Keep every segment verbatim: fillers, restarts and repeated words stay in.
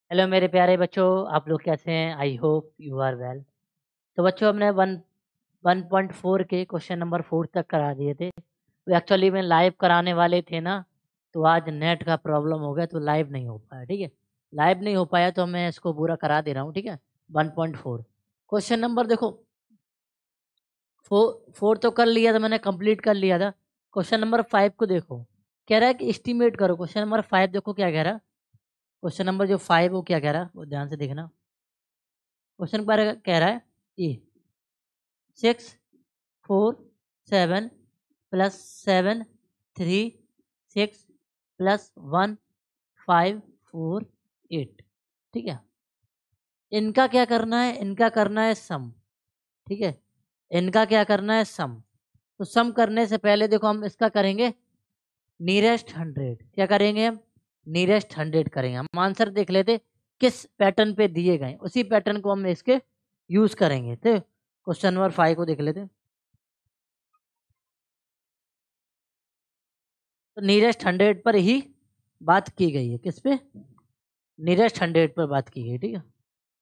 Hello मेरे प्यारे बच्चों, आप लोग कैसे हैं? I hope you are well. तो बच्चों हमने वन वन पॉइंट फोर के क्वेश्चन नंबर फोर तक करा दिए थे। वो एक्चुअली में लाइव कराने वाले थे ना, तो आज नेट का प्रॉब्लम हो गया तो लाइव नहीं हो पाया। ठीक है, लाइव नहीं हो पाया तो मैं इसको पूरा करा दे रहा हूँ। ठीक है, one point four question number देखो, फोर फोर तो कर लिया था मैंने, कंप्लीट कर लिया था। क्वेश्चन नंबर फाइव को देखो, कह रहा है कि एस्टिमेट करो। क्वेश्चन नंबर फाइव देखो क्या कह रहा है। क्वेश्चन नंबर जो फाइव वो क्या कह रहा है, वो ध्यान से देखना। क्वेश्चन पर कह रहा है ये six four seven plus seven three six plus one five four eight. ठीक है, इनका क्या करना है? इनका करना है सम। ठीक है, इनका क्या करना है? सम। तो सम करने से पहले देखो हम इसका करेंगे नियरेस्ट हंड्रेड। क्या करेंगे हम? नियरेस्ट हंड्रेड करेंगे। हम आंसर देख लेते किस पैटर्न पे दिए गए, उसी पैटर्न को हम इसके यूज करेंगे। तो क्वेश्चन नंबर फाइव को देख लेते। तो नियरेस्ट हंड्रेड पर ही बात की गई है। किस पे? नियरेस्ट हंड्रेड पर बात की गई। ठीक है,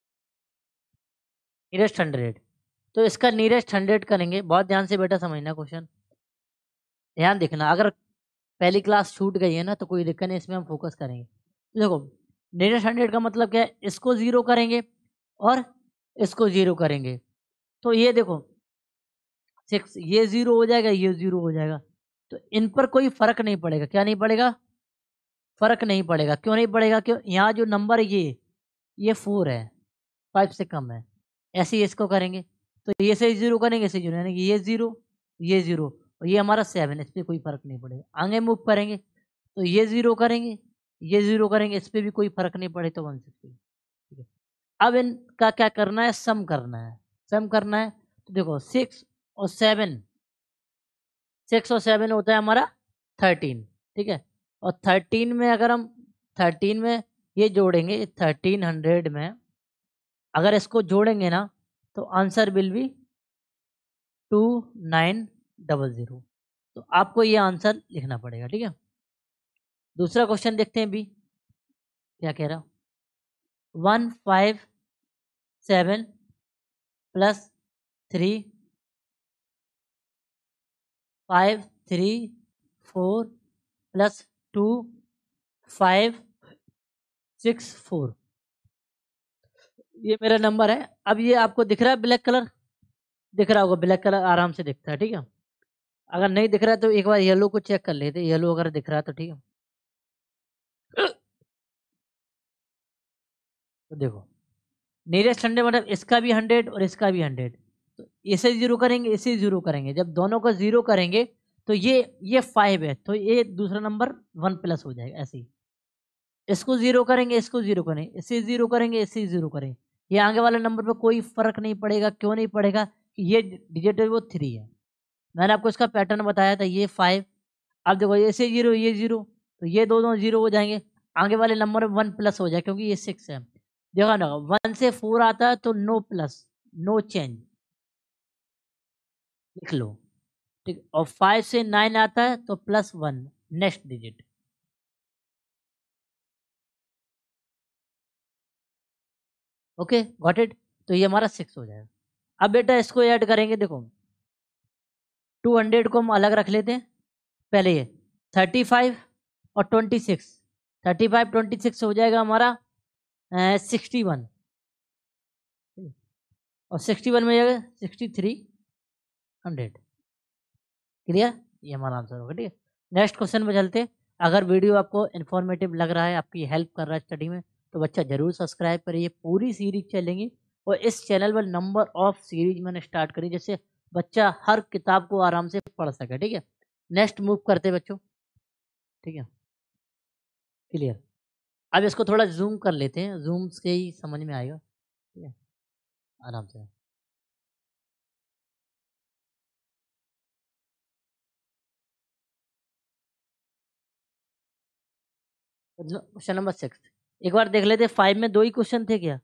नियरेस्ट हंड्रेड। तो इसका नियरेस्ट हंड्रेड करेंगे। बहुत ध्यान से बेटा समझना क्वेश्चन, ध्यान देखना। अगर पहली क्लास छूट गई है ना तो कोई दिक्कत नहीं, इसमें हम फोकस करेंगे। तो देखो, नियरेस्ट हंड्रेड का मतलब क्या है? इसको जीरो करेंगे और इसको जीरो करेंगे। तो ये देखो सिक्स, ये जीरो हो जाएगा, ये जीरो हो जाएगा। तो इन पर कोई फर्क नहीं पड़ेगा। क्या नहीं पड़ेगा? फर्क नहीं पड़ेगा। क्यों नहीं पड़ेगा? क्यों? यहाँ जो नंबर ये ये फोर है, फाइव से कम है। ऐसे ही इसको करेंगे तो ये से जीरो करेंगे, इसे जीरो, यानी कि ये जीरो, ये जीरो और ये हमारा सेवन। इस पर कोई फर्क नहीं पड़ेगा। आगे मूव करेंगे तो ये जीरो करेंगे, ये जीरो करेंगे, इस पर भी कोई फर्क नहीं पड़े तो वन सिक्सटी। ठीक है, अब इनका क्या करना है? सम करना है। सम करना है तो देखो सिक्स और सेवन, सिक्स और सेवन होता है हमारा थर्टीन। ठीक है, और थर्टीन में अगर हम थर्टीन में ये जोड़ेंगे, थर्टीन हंड्रेड में अगर इसको जोड़ेंगे ना तो answer will be two nine double zero. तो आपको ये आंसर लिखना पड़ेगा। ठीक है, दूसरा क्वेश्चन देखते हैं। बी क्या कह रहा? One five seven plus three five three four plus two five six four. ये मेरा नंबर है। अब ये आपको दिख रहा है ब्लैक कलर? दिख रहा होगा, ब्लैक कलर आराम से दिखता है। ठीक है, अगर नहीं दिख रहा है तो एक बार येलो को चेक कर लेते। येलो अगर दिख रहा है तो ठीक है। तो देखो, नियरेस्ट हंड्रेड मतलब इसका भी हंड्रेड और इसका भी हंड्रेड। तो इसे जीरो करेंगे, इसे जीरो करेंगे। जब दोनों को जीरो करेंगे तो ये ये फाइव है तो ये दूसरा नंबर वन प्लस हो जाएगा। ऐसे ही इसको जीरो करेंगे, इसको जीरो करेंगे, इसे जीरो करेंगे, इसे जीरो करेंगे। ये आगे वाले नंबर पर कोई फर्क नहीं पड़ेगा। क्यों नहीं पड़ेगा? कि ये डिजिट है वो थ्री है। मैंने आपको इसका पैटर्न बताया था। ये फाइव, अब देखो ये से जीरो, ये जीरो, तो ये दोनों जीरो हो जाएंगे। आगे वाले नंबर में वन प्लस हो जाए क्योंकि ये सिक्स है। देखो ना, वन से फोर आता है तो नो प्लस, नो चेंज, लिख लो। ठीक, और फाइव से नाइन आता है तो plus one, next digit. Okay, got it. तो ये हमारा सिक्स हो जाएगा। अब बेटा इसको ऐड करेंगे। देखो टू हंड्रेड को हम अलग रख लेते हैं। पहले ये थर्टी फाइव और twenty six, thirty five twenty six हो जाएगा हमारा सिक्सटी वन। और सिक्सटी वन में जाएगा सिक्सटी थ्री हंड्रेड। क्लियर? ये हमारा आंसर होगा। ठीक है, नेक्स्ट क्वेश्चन पे चलते हैं। अगर वीडियो आपको इन्फॉर्मेटिव लग रहा है, आपकी हेल्प कर रहा है स्टडी में, तो बच्चा जरूर सब्सक्राइब करिए। पूरी सीरीज चलेंगी और इस चैनल पर नंबर ऑफ सीरीज मैंने स्टार्ट करी, जिससे बच्चा हर किताब को आराम से पढ़ सके। ठीक है, नेक्स्ट मूव करते बच्चों। ठीक है, क्लियर। अब इसको थोड़ा जूम कर लेते हैं, जूम से ही समझ में आएगा। ठीक है, आराम से। क्वेश्चन नंबर सिक्स एक बार देख लेते। फाइव में दो ही क्वेश्चन थे क्या?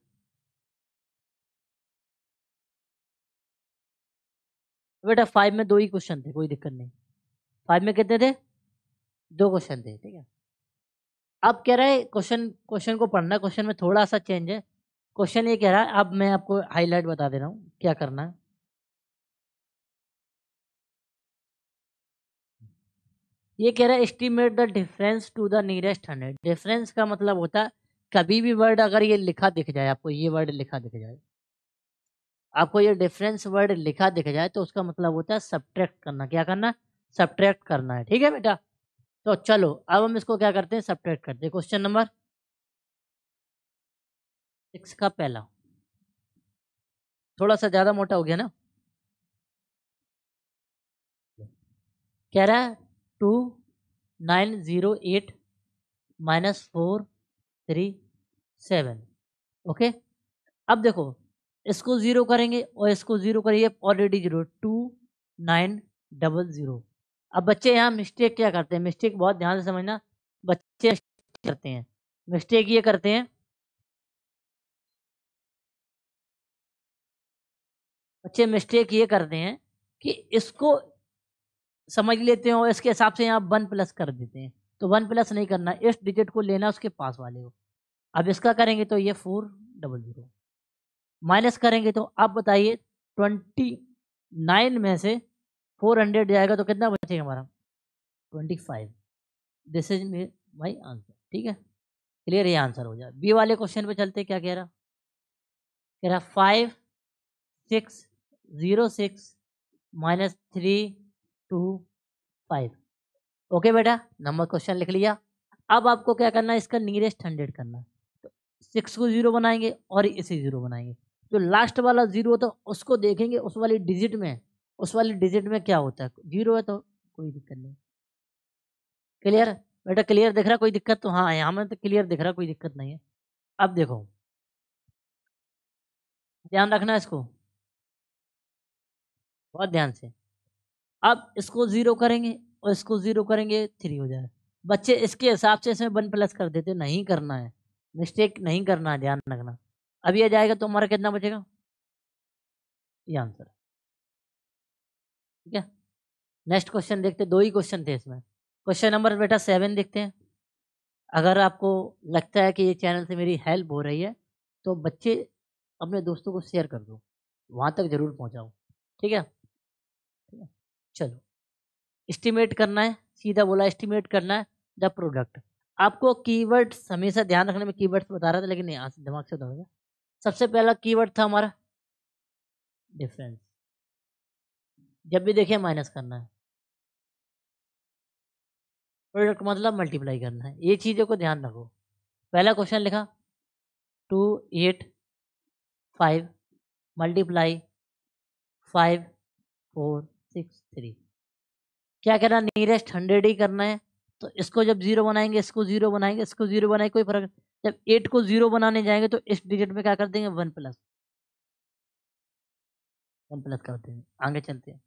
बेटा फाइव में दो ही क्वेश्चन थे, कोई दिक्कत नहीं। फाइव में कितने थे? दो क्वेश्चन थे। ठीक है, अब कह रहा है क्वेश्चन क्वेश्चन को पढ़ना, क्वेश्चन में थोड़ा सा चेंज है। क्वेश्चन ये कह रहा है, अब मैं आपको हाईलाइट बता दे रहा हूँ क्या करना है। ये कह रहा है estimate the difference to the nearest hundred. Difference का मतलब होता है कभी भी वर्ड अगर ये लिखा दिख जाए, आपको ये वर्ड लिखा दिख जाए, आपको ये डिफरेंस वर्ड लिखा दिख जाए तो उसका मतलब होता है सब्ट्रैक्ट करना। क्या करना? सब्ट्रैक्ट करना है। ठीक है बेटा, तो चलो अब हम इसको क्या करते हैं, सब्ट्रैक्ट करते हैं। क्वेश्चन नंबर सिक्स का पहला थोड़ा सा ज्यादा मोटा हो गया ना। कह रहा है two nine zero eight minus four three seven. Okay, अब देखो इसको जीरो करेंगे और इसको जीरो करिए, already zero, two nine double zero. अब बच्चे यहाँ मिस्टेक क्या करते हैं, मिस्टेक बहुत ध्यान से समझना, बच्चे करते हैं मिस्टेक ये करते हैं, बच्चे मिस्टेक ये करते हैं कि इसको समझ लेते हैं और इसके हिसाब से यहाँ वन प्लस कर देते हैं। तो वन प्लस नहीं करना, इस डिजिट को लेना उसके पास वाले को। अब इसका करेंगे तो ये फोर डबल जीरो, माइनस करेंगे तो आप बताइए ट्वेंटी नाइन में से फोर हंड्रेड जाएगा तो कितना बचेगा हमारा, twenty five. This is my answer. ठीक है, क्लियर, ये आंसर हो जाए। बी वाले क्वेश्चन पे चलते, क्या कह रहा, कह रहा five six zero six minus three two five. Okay बेटा, नंबर क्वेश्चन लिख लिया। अब आपको क्या करना है, इसका नियरेस्ट हंड्रेड करना है। तो सिक्स को जीरो बनाएंगे और इसे जीरो बनाएंगे। जो लास्ट वाला जीरो होता है उसको देखेंगे उस वाली डिजिट में, उस वाली डिजिट में क्या होता है, जीरो है तो कोई दिक्कत नहीं। क्लियर बेटा, क्लियर दिख रहा, कोई दिक्कत? तो हाँ, यहाँ में तो क्लियर दिख रहा, कोई दिक्कत नहीं है। अब देखो ध्यान रखना इसको बहुत ध्यान से। अब इसको जीरो करेंगे और इसको जीरो करेंगे, थ्री हो जाए। बच्चे इसके हिसाब से इसमें वन प्लस कर देते, नहीं करना है, मिस्टेक नहीं करना है, ध्यान रखना। अब ये जाएगा तो हमारा कितना बचेगा, ये आंसर। ठीक है, नेक्स्ट क्वेश्चन देखते, दो ही क्वेश्चन थे इसमें। क्वेश्चन नंबर बेटा सेवन देखते हैं। अगर आपको लगता है कि ये चैनल से मेरी हेल्प हो रही है तो बच्चे अपने दोस्तों को शेयर कर दो, वहाँ तक जरूर पहुँचाओ। ठीक है, ठीक है, चलो एस्टिमेट करना है, सीधा बोला एस्टिमेट करना है द प्रोडक्ट। आपको कीवर्ड्स हमेशा ध्यान रखने में, कीवर्ड्स बता रहा था लेकिन यहाँ से दिमाग से दौड़ गया। सबसे पहला कीवर्ड था हमारा डिफरेंस, जब भी देखिए माइनस करना है, प्रोडक्ट मतलब मल्टीप्लाई करना है। ये चीज़ों को ध्यान रखो। पहला क्वेश्चन लिखा two eight five multiply five four six three. क्या करना, नियरेस्ट हंड्रेड ही करना है। तो इसको जब जीरो बनाएंगे, इसको जीरो बनाएंगे, इसको जीरो बनाएंगे, कोई फर्क नहीं। जब एट को जीरो बनाने जाएंगे तो इस डिजिट में क्या कर देंगे, वन प्लस, वन प्लस कर देंगे। आगे चलते हैं,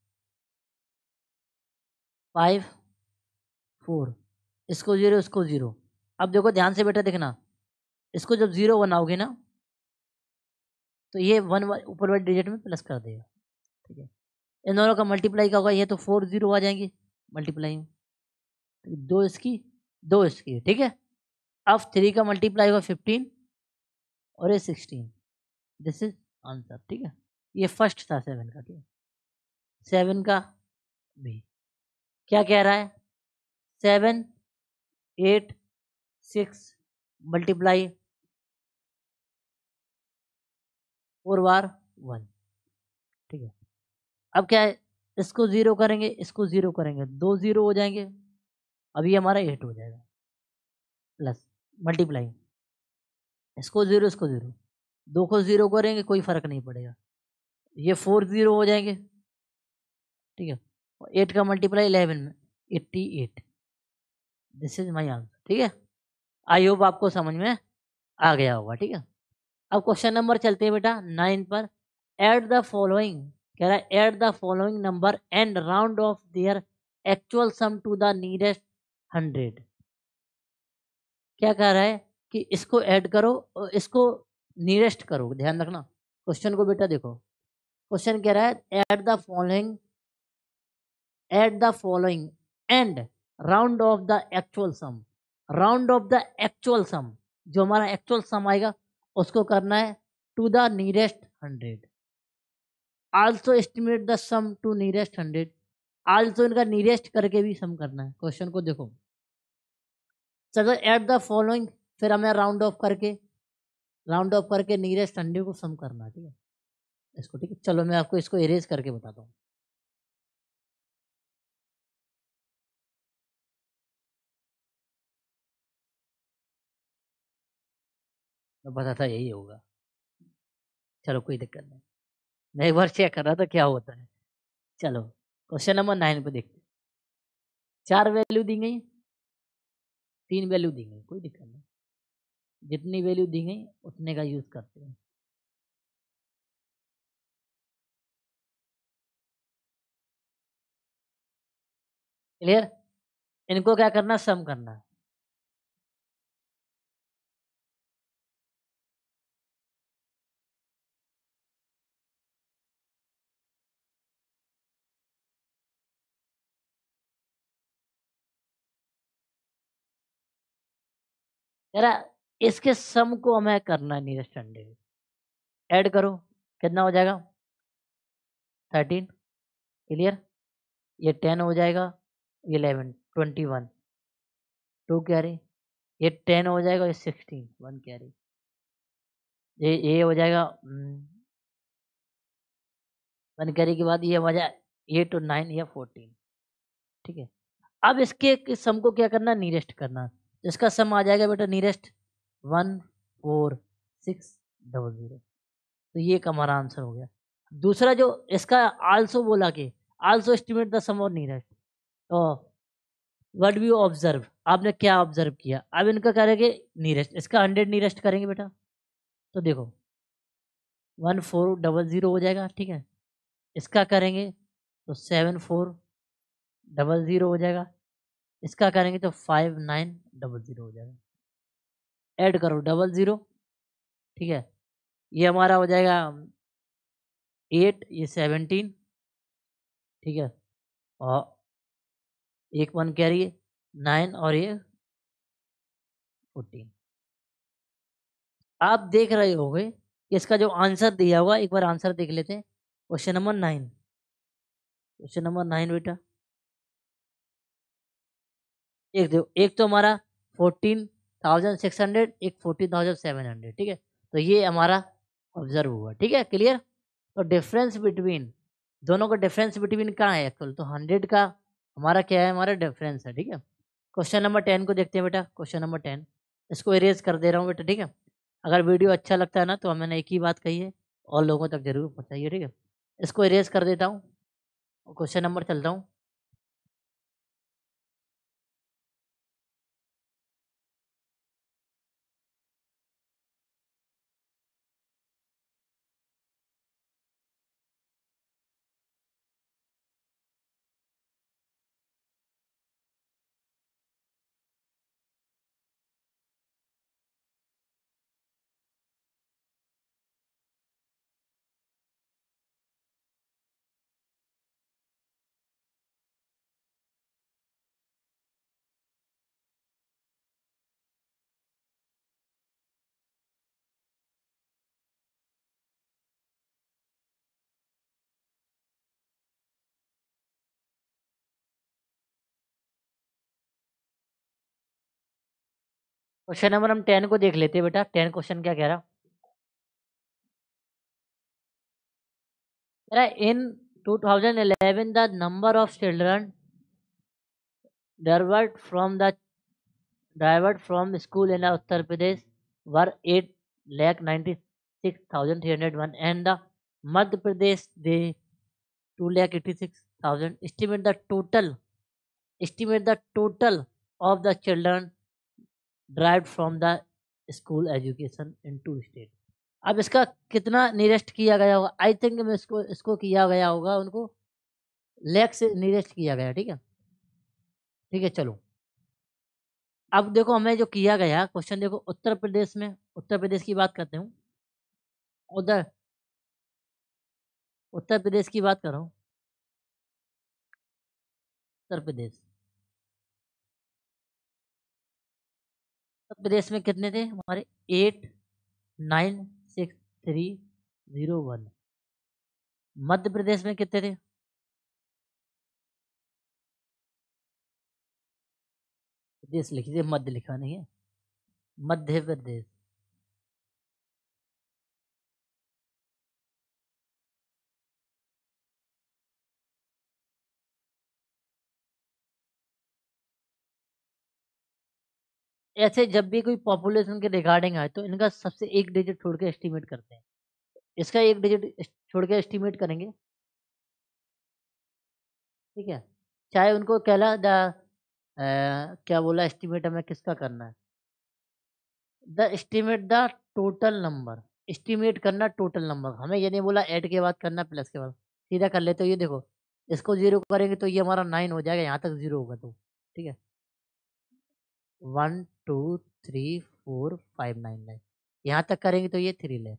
फाइव फोर, इसको जीरो, इसको जीरो। अब देखो ध्यान से बेटा देखना, इसको जब जीरो बनाओगे ना तो ये वन ऊपर वाले डिजिट में प्लस कर देगा। ठीक है, इन दोनों का मल्टीप्लाई क्या होगा, ये तो फोर जीरो आ जाएंगे मल्टीप्लाई में, दो इसकी दो इसकी। ठीक है, अब थ्री का मल्टीप्लाई होगा फिफ्टीन और ये सिक्सटीन। This is answer. ठीक है, ये फर्स्ट था सेवन का। ठीक है, सेवन का भी क्या कह रहा है, seven eight six multiply four बार वन। ठीक है, अब क्या है, इसको जीरो करेंगे, इसको जीरो करेंगे, दो जीरो हो जाएंगे, अब ये हमारा एट हो जाएगा प्लस मल्टीप्लाई, इसको जीरो, इसको जीरो, दो को जीरो करेंगे, कोई फर्क नहीं पड़ेगा, ये फोर जीरो हो जाएंगे। ठीक है, और एट का मल्टीप्लाई इलेवन में eighty eight. This is my answer. ठीक है, आई होप आपको समझ में आ गया होगा। ठीक है, अब क्वेश्चन नंबर चलते हैं बेटा नाइन पर। एड द फॉलोइंग, कह रहा है add the following number and round off their actual sum to the nearest hundred. क्या कह रहा है कि इसको ऐड करो और इसको नियरेस्ट करो। ध्यान रखना क्वेश्चन को बेटा, देखो क्वेश्चन कह रहा है add the following, add the following and round off the actual sum. Round off the actual sum, जो हमारा एक्चुअल सम आएगा उसको करना है to the nearest hundred. Also estimate the sum to nearest hundred, also इनका nearest करके भी सम करना है। क्वेश्चन को देखो, चलो एट द फॉलोइंग, फिर हमें राउंड ऑफ करके राउंड ऑफ करके नियरेस्ट हंड्रेड को सम करना है, ठीक है इसको, ठीक है। चलो मैं आपको इसको इरेज करके बताता हूँ। मैं बताता यही होगा, चलो कोई दिक्कत नहीं, मैं एक बार चेक कर रहा था क्या होता है। चलो क्वेश्चन नंबर नाइन पे देखते हैं। चार वैल्यू दी गई, तीन वैल्यू दी गई, कोई दिक्कत नहीं, जितनी वैल्यू दी गई उतने का यूज करते हैं। क्लियर, इनको क्या करना, सम करना है। यार इसके सम को हमें करना है नियरेस्ट हंड्रेड, ऐड करो कितना हो जाएगा, थर्टीन। क्लियर, ये टेन हो जाएगा, eleven, twenty one, two carry, ये टेन हो जाएगा, ये सिक्सटीन, वन कैरी, ये ये हो जाएगा वन कैरी के बाद ये हो जाए एट और नाइन या फोर्टीन, ठीक है। अब इसके सम को क्या करना, नियरेस्ट करना, इसका सम आ जाएगा बेटा nearest one four six double zero, तो ये एक हमारा आंसर हो गया। दूसरा जो इसका आल्सो बोला कि also estimate the sum of nearest, तो व्हाट वी ऑब्जर्व, आपने क्या ऑब्जर्व किया, अब इनका करेंगे नियरेस्ट, इसका हंड्रेड नियरेस्ट करेंगे बेटा, तो देखो वन फोर डबल जीरो हो जाएगा, ठीक है। इसका करेंगे तो सेवन फोर डबल जीरो हो जाएगा, इसका करेंगे तो फाइव नाइन डबल जीरो हो जाएगा, ऐड करो डबल जीरो, ठीक है। ये हमारा हो जाएगा एट, ये सेवनटीन, ठीक है, और एक वन कैरी नाइन और ये फोर्टीन। आप देख रहे होंगे कि इसका जो आंसर दिया हुआ, एक बार आंसर देख लेते हैं। Question number nine, question number nine बेटा, एक देखो, एक तो हमारा फोर्टीन थाउजेंड सिक्स हंड्रेड, एक फोर्टीन थाउजेंड सेवन हंड्रेड, ठीक है, तो ये हमारा ऑब्जर्व हुआ, ठीक है क्लियर। तो डिफरेंस बिटवीन दोनों का, डिफरेंस बिटवीन कहाँ है एक्चुअल, तो हंड्रेड का हमारा क्या है, हमारा डिफरेंस है, ठीक है। क्वेश्चन नंबर टेन को देखते हैं बेटा, क्वेश्चन नंबर टेन, इसको इरेज कर दे रहा हूँ बेटा, ठीक है। अगर वीडियो अच्छा लगता है ना तो मैंने एक ही बात कही है, और लोगों तक जरूर पहुँचाइए, ठीक है। इसको इरेज कर देता हूँ, क्वेश्चन नंबर चलता हूँ। क्वेश्चन नंबर हम टेन को देख लेते हैं बेटा, टेन क्वेश्चन क्या कह रहा है, इन twenty eleven the number of children divert from the divert from school in Uttar Pradesh were eight lakh ninety-six thousand three hundred one, and the Madhya Pradesh they two lakh eighty-six thousand. Estimate the total estimate the total of the children derived from the school education in two states. अब इसका कितना nearest किया गया होगा, I think में इसको इसको किया गया होगा, उनको लैख से नियरेस्ट किया गया, ठीक है। ठीक है चलो, अब देखो हमें जो किया गया क्वेश्चन, देखो उत्तर प्रदेश में, उत्तर प्रदेश की बात करते हूँ, उधर उत्तर प्रदेश की बात कर रहा हूँ, उत्तर प्रदेश, प्रदेश में कितने थे हमारे? Eight nine six three zero one. Madhya Pradesh में कितने थे? प्रदेश लिख दीजिए, मध्य लिखा नहीं है, मध्य प्रदेश। ऐसे जब भी कोई पॉपुलेशन के रिगार्डिंग आए तो इनका सबसे एक डिजिट छोड़ के एस्टिमेट करते हैं। इसका एक डिजिट छोड़ के एस्टिमेट करेंगे, ठीक है। चाहे उनको कहला द क्या बोला, एस्टिमेट हमें किसका करना है? The estimate the total number. Estimate करना टोटल नंबर, हमें ये नहीं बोला ऐड के बाद करना प्लस के बाद। सीधा कर लेते हो, ये देखो इसको जीरो करेंगे तो ये हमारा नाइन हो जाएगा, यहाँ तक जीरो होगा तो ठीक है। One two three four five nine nine, यहाँ तक करेंगे तो ये थ्री ले,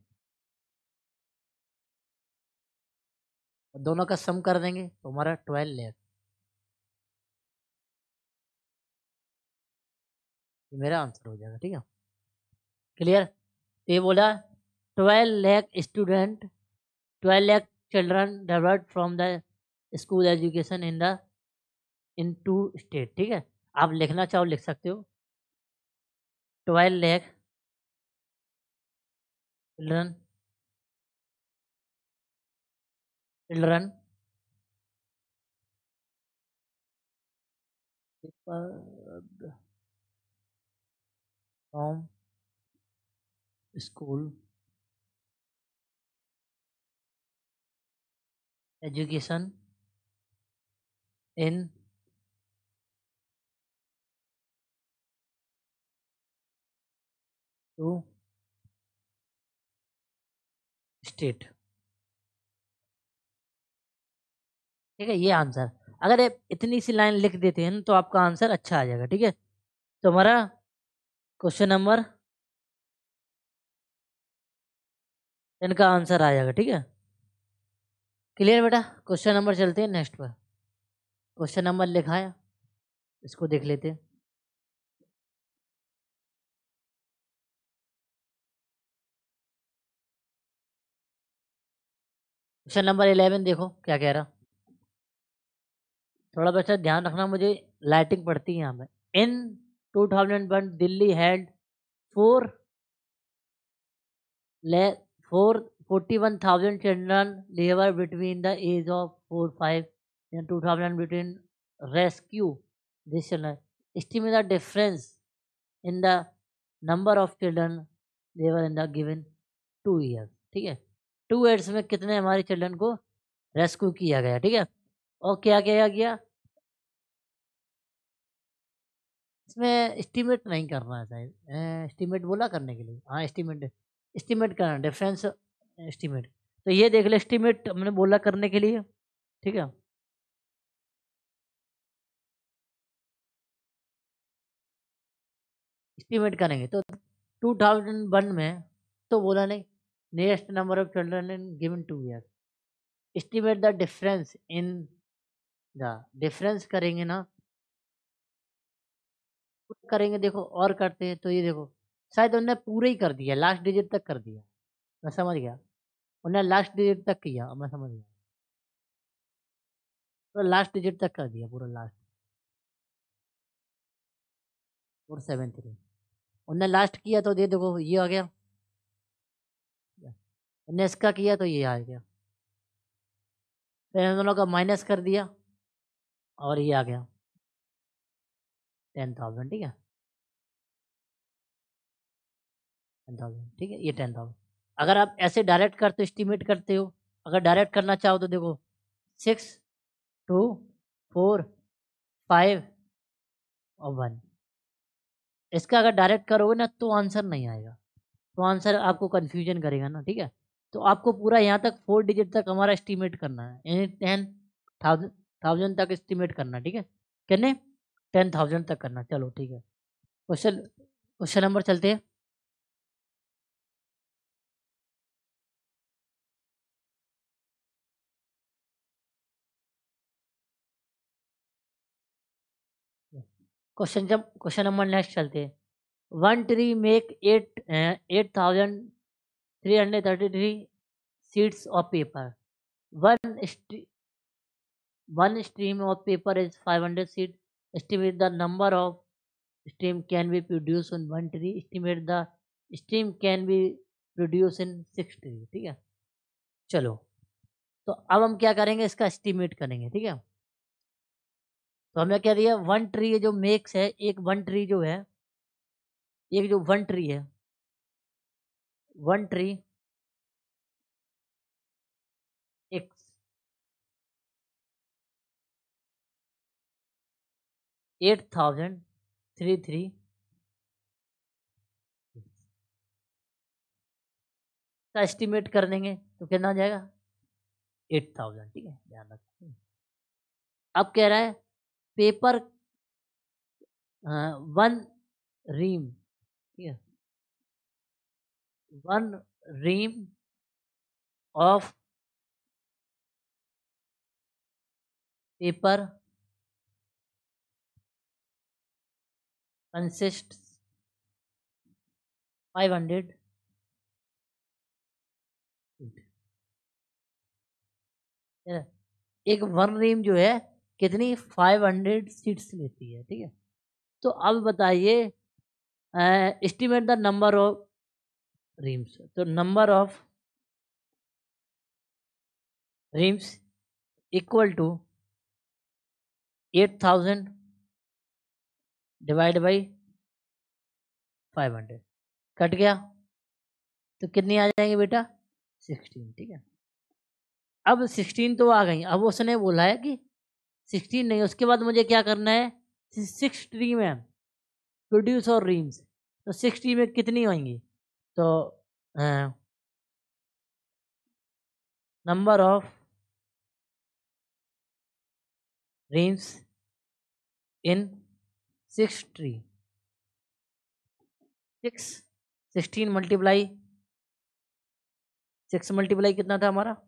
दोनों का सम कर देंगे तो हमारा ट्वेल्व ले। ये मेरा आंसर हो जाएगा, ठीक है, क्लियर। तो ये बोला twelve lakh student, twelve lakh children developed from the school education in the in two state, ठीक है। आप लिखना चाहो लिख सकते हो, twelve lakh children children from school education in two state, ठीक है। ये आंसर अगर आप इतनी सी लाइन लिख देते हैं तो आपका आंसर अच्छा आ जाएगा, ठीक है। तो हमारा क्वेश्चन नंबर इनका आंसर आ जाएगा, ठीक है, क्लियर बेटा। क्वेश्चन नंबर चलते हैं नेक्स्ट पर। क्वेश्चन नंबर लिखा है, इसको देख लेते हैं। क्वेश्चन नंबर इलेवन देखो क्या कह रहा। थोड़ा बच्चा ध्यान रखना, मुझे लाइटिंग पड़ती है यहाँ पे। In two thousand one Delhi had four four forty one thousand children लेवर between the age of four five in two thousand between rescue this children, estimate the difference in the number of children they were in the given two years, ठीक है। Two years में कितने हमारे children को rescue किया गया, ठीक है। और क्या किया गया, इसमें एस्टिमेट नहीं करना है शायद, एस्टिमेट बोला करने के लिए, हाँ एस्टिमेट एस्टिमेट करना, डिफरेंस एस्टिमेट। तो ये देख ले, एस्टिमेट हमने बोला करने के लिए, ठीक है। एस्टिमेट करेंगे तो टू थाउजेंड वन में तो बोला नहीं, nearest number of children in given two year, estimate the difference in the, difference करेंगे ना, करेंगे देखो और करते हैं तो ये देखो शायद उन्होंने पूरे ही कर दिया, लास्ट डिजिट तक कर दिया, मैं समझ गया, उन्होंने लास्ट डिजिट तक किया, मैं समझ गया, तो लास्ट डिजिट तक कर दिया पूरा, लास्ट फोर सेवन थ्री उनने लास्ट किया तो ये देखो ये आ गया, उनने इसका किया तो ये आ गया, फिर इन दोनों का माइनस कर दिया और ये आ गया टेन थाउजेंड, ठीक है, टेन थाउजेंड, ठीक है, ये टेन थाउजेंड। अगर आप ऐसे डायरेक्ट करते एस्टिमेट करते हो, अगर डायरेक्ट करना चाहो तो देखो सिक्स टू फोर फाइव और वन, इसका अगर डायरेक्ट करोगे ना तो आंसर नहीं आएगा, तो आंसर आपको कन्फ्यूजन करेगा ना, ठीक है। तो आपको पूरा यहाँ तक फोर डिजिट तक हमारा एस्टिमेट करना है, यानी टेन थाउजेंड थाउजेंड तक एस्टिमेट करना, ठीक है, कितने, टेन थाउजेंड तक करना। चलो ठीक है, क्वेश्चन क्वेश्चन नंबर चलते हैं। क्वेश्चन जब क्वेश्चन नंबर नेक्स्ट चलते हैं। One tree make eight eight thousand three hundred thirty three sheets of paper. One one stream of paper is five hundred sheet. Estimate the number of stream can be produced on one tree. Estimate the stream can be produced in six tree. ठीक है, चलो तो अब हम क्या करेंगे, इसका estimate करेंगे. ठीक है, तो हमने क्या दिया, वन ट्री जो मेक्स है, एक वन ट्री जो है, एक जो वन ट्री है, वन ट्री एक एट थाउजेंड थ्री थ्री का एस्टिमेट कर देंगे तो कितना आ जाएगा, एट थाउजेंड. ठीक है, ध्यान रखिए. अब कह रहा है पेपर वन रीम. ठीक है, one ream of paper consists five hundred. एक वन रीम जो है कितनी, फाइव हंड्रेड सीट्स लेती है. ठीक है, तो अब बताइए estimate the number of reams. तो number of reams equal to eight thousand divide by five hundred. Cut गया तो कितनी आ जाएंगे बेटा, सिक्सटीन. ठीक है, अब सिक्सटीन तो आ गई. अब उसने बोला है कि सिक्सटीन नहीं, उसके बाद मुझे क्या करना है, सिक्स ट्री में प्रोड्यूस और रीम्स. तो सिक्स ट्री में कितनी होंगी, तो number of reams in six tree. Six sixteen multiply six multiply कितना था हमारा,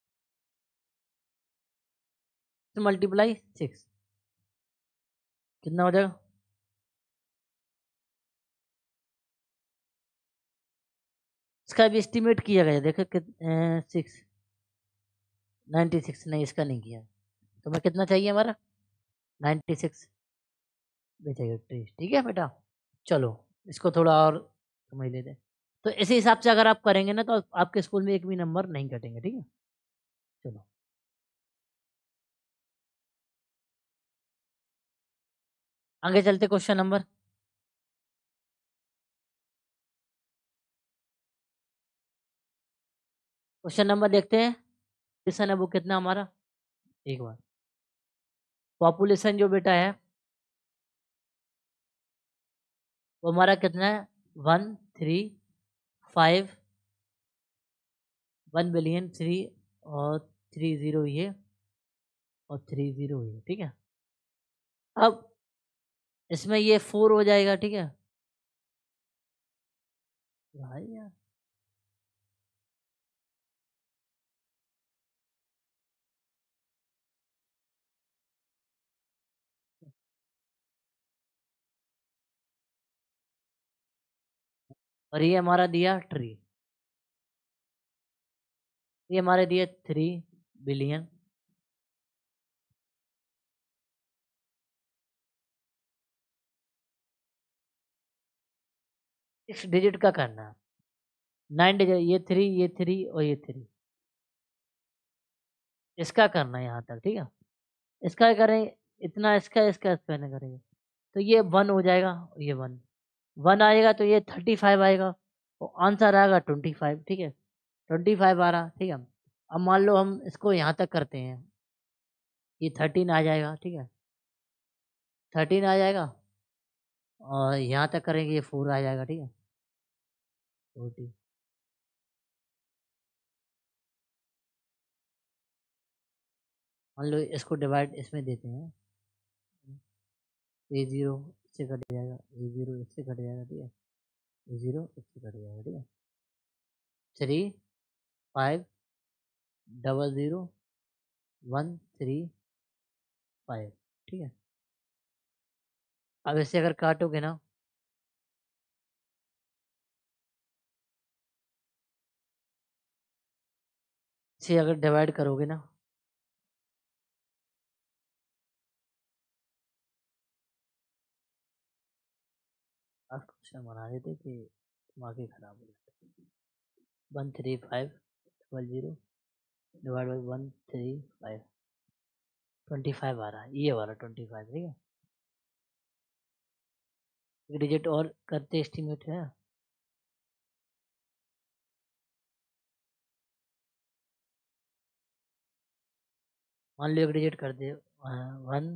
मल्टीप्लाई सिक्स कितना हो जाएगा, इसका भी एस्टिमेट किया गया. देखो सिक्स नाइन्टी सिक्स नहीं, इसका नहीं किया. तो मैं कितना चाहिए हमारा, नाइन्टी सिक्स चाहिए. ठीक है बेटा, चलो इसको थोड़ा और समझ लेते हैं. तो इसी हिसाब से अगर आप करेंगे ना तो आपके स्कूल में एक भी नंबर नहीं कटेंगे. ठीक है, चलो आगे चलते. क्वेश्चन नंबर क्वेश्चन नंबर देखते हैं. पॉपुलेशन है वो कितना हमारा, एक बार पॉपुलेशन जो बेटा है वो हमारा कितना है, one three five one billion three और थ्री जीरो ये और थ्री जीरो ये. ठीक है, अब इसमें ये फोर हो जाएगा. ठीक है भाई यार, और ये हमारा दिया ट्री, ये हमारे दिए थ्री बिलियन. सिक्स डिजिट का करना, नाइन डिजिट, ये थ्री ये थ्री और ये थ्री, इसका करना है यहाँ तक. ठीक है, इसका करें इतना, इसका इसका इसका नहीं करेंगे तो ये वन हो जाएगा, ये वन वन आएगा तो ये थर्टी फाइव आएगा और आंसर आएगा ट्वेंटी फाइव. ठीक है, ट्वेंटी फाइव आ रहा. ठीक है, अब मान लो हम इसको यहाँ तक करते हैं, ये थर्टीन आ जाएगा. ठीक है, थर्टीन आ जाएगा और यहाँ तक करेंगे ये फोर आ जाएगा. ठीक है, फोर्टी. मान लो इसको डिवाइड इसमें देते हैं, ए जीरो इससे कट जाएगा, ए जीरो इससे कट जाएगा. ठीक है, ए जीरो इससे कट जाएगा. ठीक है, three five double zero one three five. ठीक है, अब इससे अगर काटोगे ना से अगर डिवाइड करोगे ना, आज क्वेश्चन बना देते कि दिमाग ही खराब हो जाता। One three five double zero divide by one three five, twenty five आ रहा है, ये वाला ट्वेंटी फाइव, ठीक है। एक डिजिट और करते एस्टिमेट है, मान लो एक डिजिट कर दे, one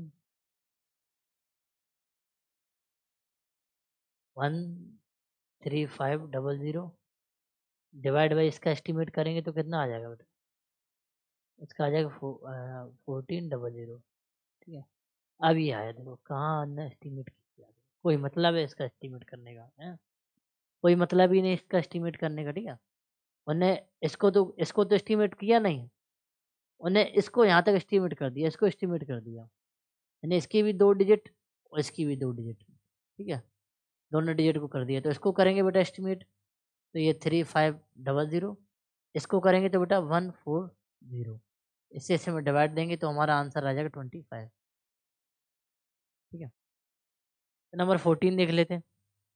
one three five double zero divide by इसका एस्टिमेट करेंगे तो कितना आ जाएगा बेटा, इसका आ जाएगा फो, फोर्टीन डबल जीरो, ठीक है। अब ये आया, देखो कहाँ हमने एस्टिमेट किया, कोई मतलब है इसका एस्टिमेट करने का है, कोई मतलब ही नहीं इसका एस्टिमेट करने का, ठीक है। उन्हें इसको तो इसको तो एस्टिमेट किया नहीं, उन्हें इसको यहाँ तक एस्टिमेट कर दिया, इसको एस्टिमेट कर दिया, यानी इसकी भी दो डिजिट और इसकी भी दो डिजिट, ठीक है, दोनों डिजिट को कर दिया। तो इसको करेंगे बेटा एस्टिमेट, तो ये थ्री फाइव डबल ज़ीरो, इसको करेंगे तो बेटा वन फोर ज़ीरो, इससे इससे में डिवाइड देंगे तो हमारा आंसर आ जाएगा ट्वेंटी फाइव, ठीक है। तो नंबर फोर्टीन देख लेते हैं,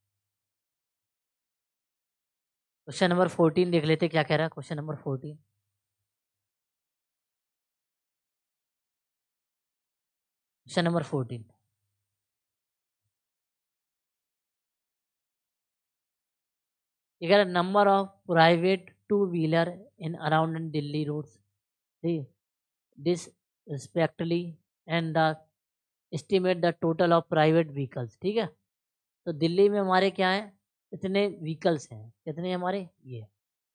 क्वेश्चन नंबर फोर्टीन देख लेते क्या कह रहा है question number fourteen. Question number fourteen, number of private two wheeler in around in Delhi roads, this respectively and the estimate the total of private vehicles, ठीक है। तो दिल्ली में हमारे क्या है, इतने व्हीकल्स हैं, कितने हमारे, ये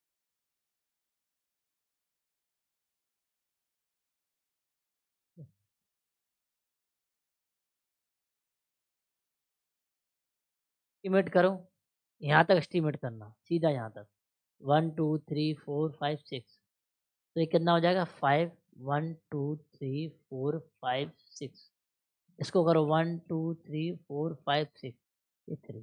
एस्टिमेट करो, यहाँ तक एस्टिमेट करना सीधा यहाँ तक, one two three four five six, तो ये कितना हो जाएगा, five one two three four five six, इसको करो one two three four five six, ये थ्री,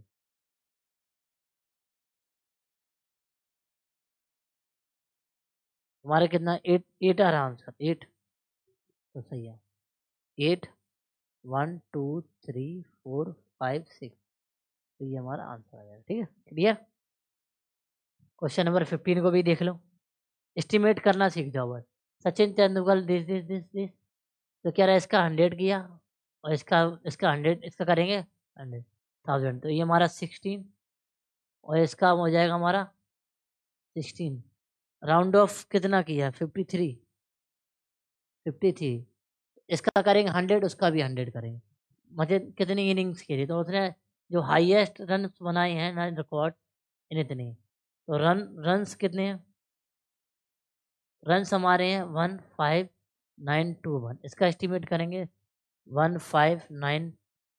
हमारे कितना, एट एट आ रहा आंसर, एट, तो सही है, eight one two three four five six, तो ये हमारा आंसर आ जाएगा, ठीक है, क्लियर। क्वेश्चन नंबर फिफ्टीन को भी देख लो, एस्टिमेट करना सीख जाओ बस। Sachin Tendulkar this this this this, तो क्या रहा, इसका हंड्रेड किया और इसका इसका हंड्रेड, इसका करेंगे हंड्रेड थाउजेंड, तो ये हमारा सिक्सटीन और इसका हो जाएगा हमारा सिक्सटीन, राउंड ऑफ कितना किया, फिफ्टी थ्री, फिफ्टी थ्री, इसका करेंगे हंड्रेड, उसका भी हंड्रेड करेंगे। मुझे कितनी इनिंग्स खेली, तो उसने जो हाईएस्ट रन बनाए हैं ना रिकॉर्ड, इन इतने, तो रन रन्स कितने हैं, रन्स हमारे हैं one five nine two one, इसका एस्टिमेट करेंगे one five nine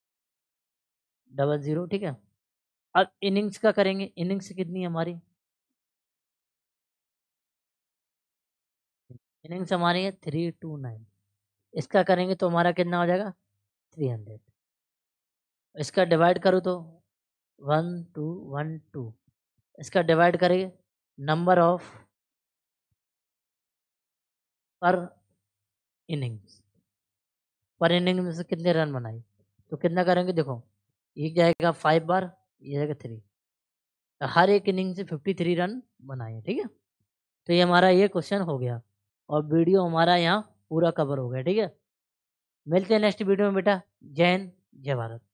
double zero, ठीक है। अब इनिंग्स का करेंगे, इनिंग्स कितनी है हमारी, इनिंग्स हमारी है थ्री टू नाइन, इसका करेंगे तो हमारा कितना हो जाएगा, थ्री हंड्रेड, इसका डिवाइड करो तो वन टू वन टू, इसका डिवाइड करेंगे नंबर ऑफ पर इनिंग्स, पर इनिंग में से कितने रन बनाए, तो कितना करेंगे, देखो ये जाएगा फाइव बार, ये जाएगा थ्री, हर एक इनिंग से फिफ्टी थ्री रन बनाए, ठीक है। तो ये हमारा ये क्वेश्चन हो गया और वीडियो हमारा यहाँ पूरा कवर हो गया, ठीक है। मिलते हैं नेक्स्ट वीडियो में बेटा, जय हिंद जय भारत।